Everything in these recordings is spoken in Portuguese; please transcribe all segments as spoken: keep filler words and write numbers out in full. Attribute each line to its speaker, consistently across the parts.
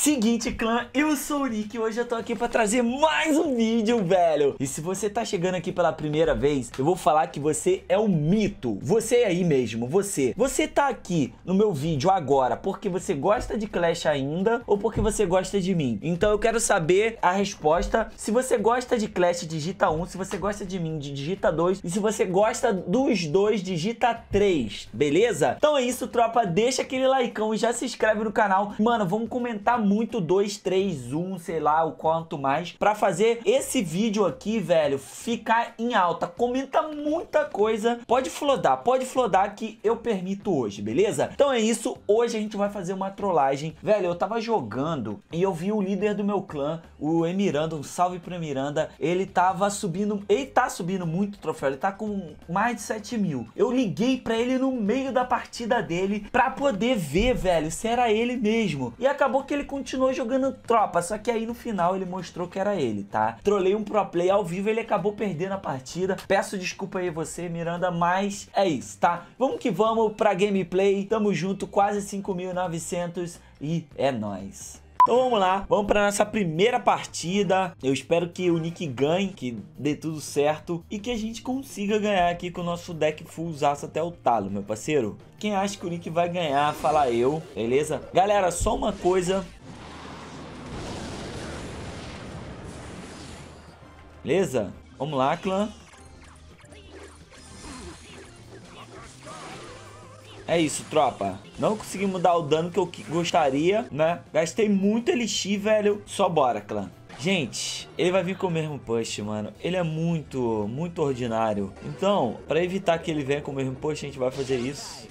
Speaker 1: Seguinte, clã, eu sou o Nick e hoje eu tô aqui pra trazer mais um vídeo, velho. E se você tá chegando aqui pela primeira vez, eu vou falar que você é um mito. Você aí mesmo, você. Você tá aqui no meu vídeo agora porque você gosta de Clash ainda ou porque você gosta de mim? Então eu quero saber a resposta. Se você gosta de Clash, digita um. Se você gosta de mim, digita dois. E se você gosta dos dois, digita três. Beleza? Então é isso, tropa. Deixa aquele likeão e já se inscreve no canal. Mano, vamos comentar muito dois, três, um, sei lá o quanto mais, pra fazer esse vídeo aqui, velho, ficar em alta. Comenta muita coisa, pode flodar, pode flodar que eu permito hoje, beleza? Então é isso, hoje a gente vai fazer uma trollagem. Velho, eu tava jogando e eu vi o líder do meu clã, o Emiranda, um salve pro Emiranda, ele tava subindo, ele tá subindo muito troféu, ele tá com mais de sete mil. Eu liguei pra ele no meio da partida dele pra poder ver, velho, se era ele mesmo. E acabou que ele continuou jogando tropa, só que aí no final ele mostrou que era ele, tá? Trolei um pro play ao vivo, ele acabou perdendo a partida. Peço desculpa aí você, Miranda, mas é isso, tá? Vamos que vamos pra gameplay. Tamo junto, quase cinco mil e novecentos e é nóis. Então vamos lá, vamos para nossa primeira partida. Eu espero que o Nick ganhe, que dê tudo certo e que a gente consiga ganhar aqui com o nosso deck fullzaço até o talo, meu parceiro. Quem acha que o Nick vai ganhar, fala eu, beleza? Galera, só uma coisa. Beleza? Vamos lá, clã. É isso, tropa. Não consegui mudar o dano que eu gostaria, né? Gastei muito elixir, velho. Só bora, clã. Gente, ele vai vir com o mesmo push, mano. Ele é muito, muito ordinário. Então, pra evitar que ele venha com o mesmo push, a gente vai fazer isso.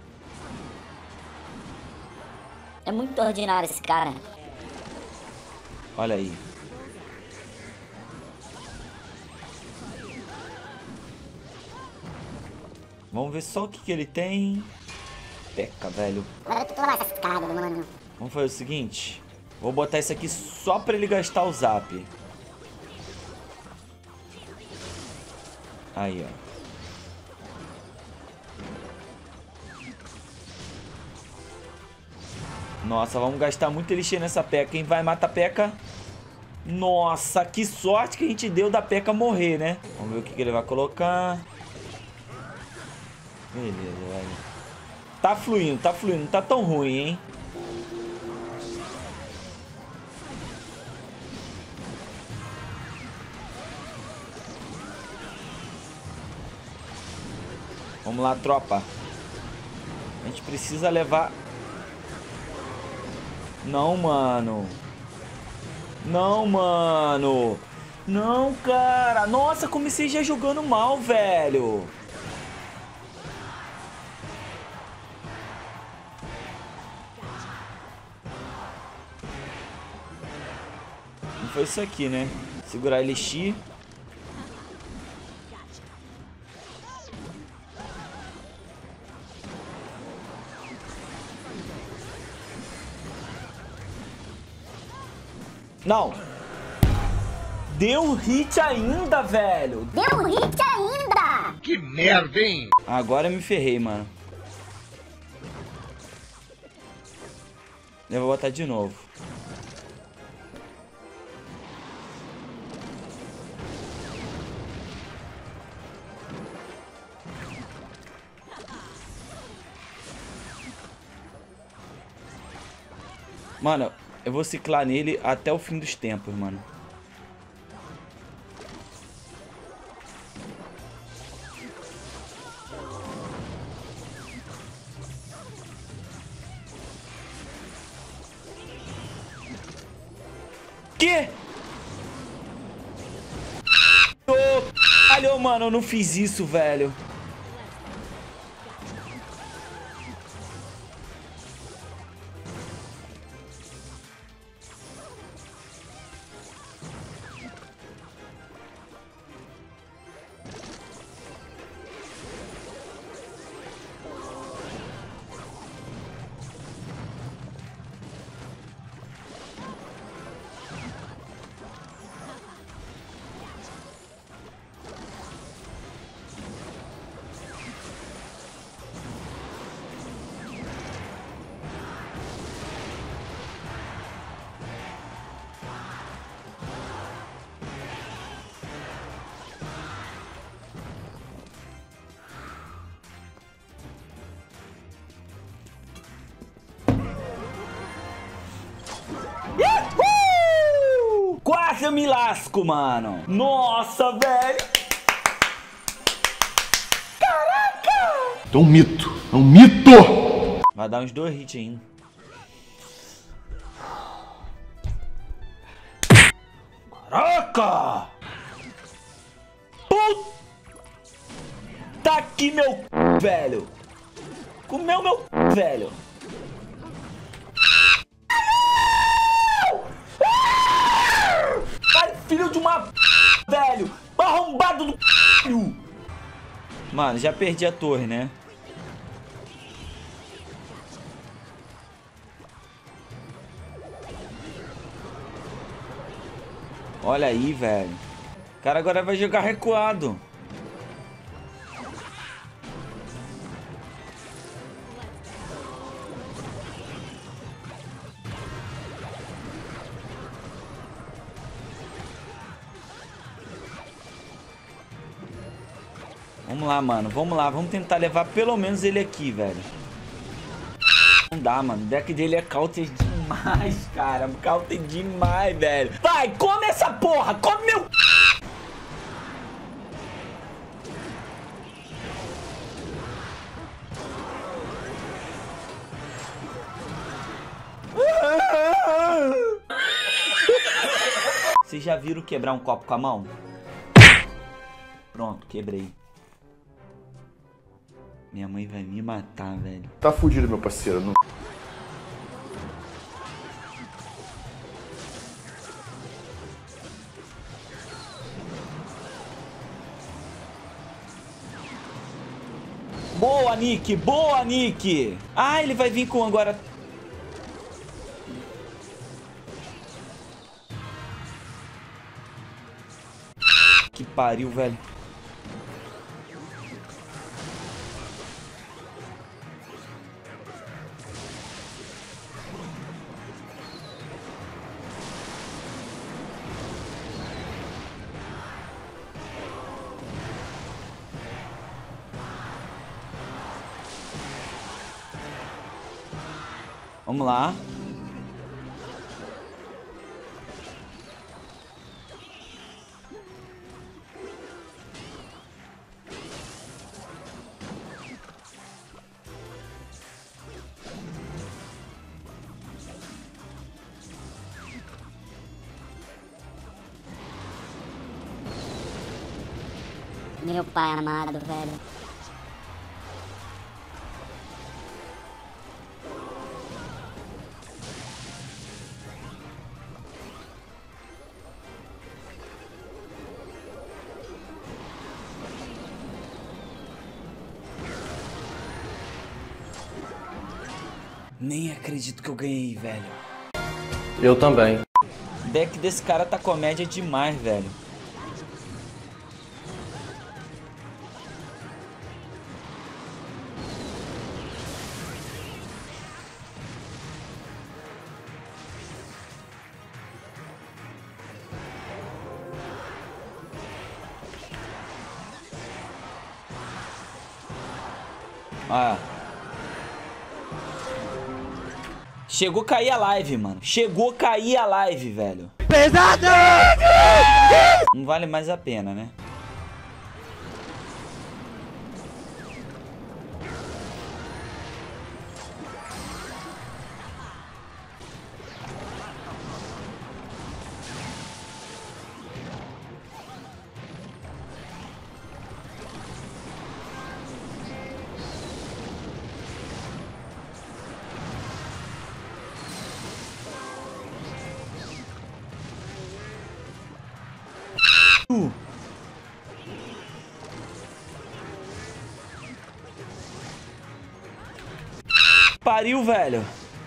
Speaker 2: É muito ordinário esse cara.
Speaker 1: Olha aí. Vamos ver só o que, que ele tem. Peca, velho.
Speaker 2: Agora tu toma essa carga, mano.
Speaker 1: Vamos fazer o seguinte. Vou botar isso aqui só pra ele gastar o zap. Aí, ó. Nossa, vamos gastar muito elixir nessa P.E.K.K.A. Quem vai matar a P E K K A? Nossa, que sorte que a gente deu da P E K K A morrer, né? Vamos ver o que, que ele vai colocar. Beleza, velho. Tá fluindo, tá fluindo. Não tá tão ruim, hein? Vamos lá, tropa. A gente precisa levar... Não, mano. Não, mano. Não, cara. Nossa, comecei já jogando mal, velho. Não foi isso aqui, né? Segurar elixir. Não. Deu hit ainda, velho.
Speaker 2: Deu hit ainda.
Speaker 3: Que merda, hein?
Speaker 1: Agora eu me ferrei, mano. Eu vou botar de novo. Mano, eu vou ciclar nele até o fim dos tempos, mano. Que? Caralho, mano, eu não fiz isso, velho. Uhul! Quase eu me lasco, mano. Nossa, velho. Caraca!
Speaker 3: É um mito. É um mito!
Speaker 1: Vai dar uns dois hits ainda. Caraca! Puta que meu c... velho. Comeu meu c... velho. Ai, filho de uma p... velho. Arrombado do c... Mano, já perdi a torre, né? Olha aí, velho. O cara agora vai jogar recuado. Vamos lá, mano. Vamos lá. Vamos tentar levar pelo menos ele aqui, velho. Não dá, mano. O deck dele é counter demais, cara. Counter demais, velho. Vai, come essa porra. Come meu... Vocês já viram quebrar um copo com a mão? Pronto, quebrei. Minha mãe vai me matar, velho.
Speaker 3: Tá fudido, meu parceiro. Não...
Speaker 1: Boa, Nick! Boa, Nick! Ah, ele vai vir com agora... Que pariu, velho. Vamos lá.
Speaker 2: Meu pai amado, velho.
Speaker 1: Nem acredito que eu ganhei, velho.
Speaker 3: Eu também.
Speaker 1: O deck desse cara tá comédia demais, velho. Ah. Chegou a cair a live, mano. Chegou a cair a live, velho. Pesado! Não vale mais a pena, né? Pariu, velho.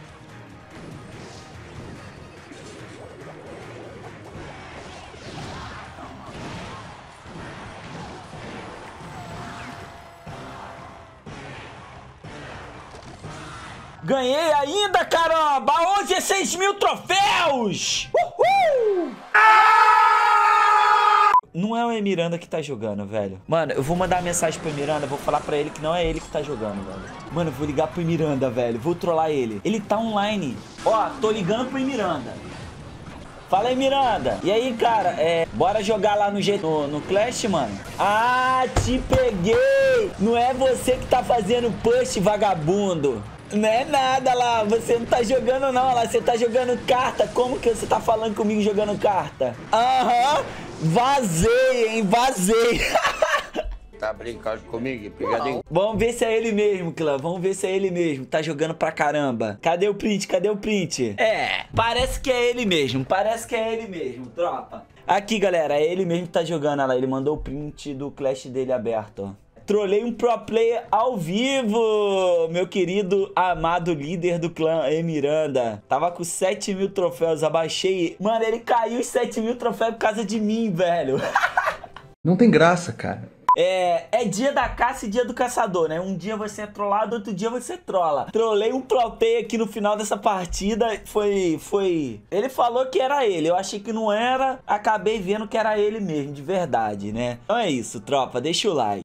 Speaker 1: Ganhei ainda, caramba! Hoje é seis mil troféus! Uhul! Não é o Emiranda que tá jogando, velho. Mano, eu vou mandar uma mensagem pro Emiranda, vou falar pra ele que não é ele que tá jogando, velho. Mano, eu vou ligar pro Emiranda, velho. Vou trollar ele. Ele tá online. Ó, tô ligando pro Emiranda. Fala aí, Miranda. E aí, cara, é... bora jogar lá no, G... no, no Clash, mano? Ah, te peguei! Não é você que tá fazendo push, vagabundo. Não é nada lá, você não tá jogando não lá, você tá jogando carta. Como que você tá falando comigo jogando carta? Aham, uhum. Vazei, hein, vazei.
Speaker 4: Tá brincando comigo, pegadinho?
Speaker 1: Vamos ver se é ele mesmo, clã. Vamos ver se é ele mesmo. Tá jogando pra caramba. Cadê o print? Cadê o print? É, parece que é ele mesmo. Parece que é ele mesmo, tropa. Aqui, galera, é ele mesmo que tá jogando. Olha lá, ele mandou o print do Clash dele aberto, ó. Trolei um pro player ao vivo, meu querido amado líder do clã Emiranda. Tava com sete mil troféus, abaixei. Mano, ele caiu os sete mil troféus por causa de mim, velho.
Speaker 5: Não tem graça, cara.
Speaker 1: É, é dia da caça e dia do caçador, né? Um dia você é trollado, outro dia você trola. Trolei um pro player aqui no final dessa partida, foi, foi... Ele falou que era ele, eu achei que não era, acabei vendo que era ele mesmo, de verdade, né? Então é isso, tropa, deixa o like.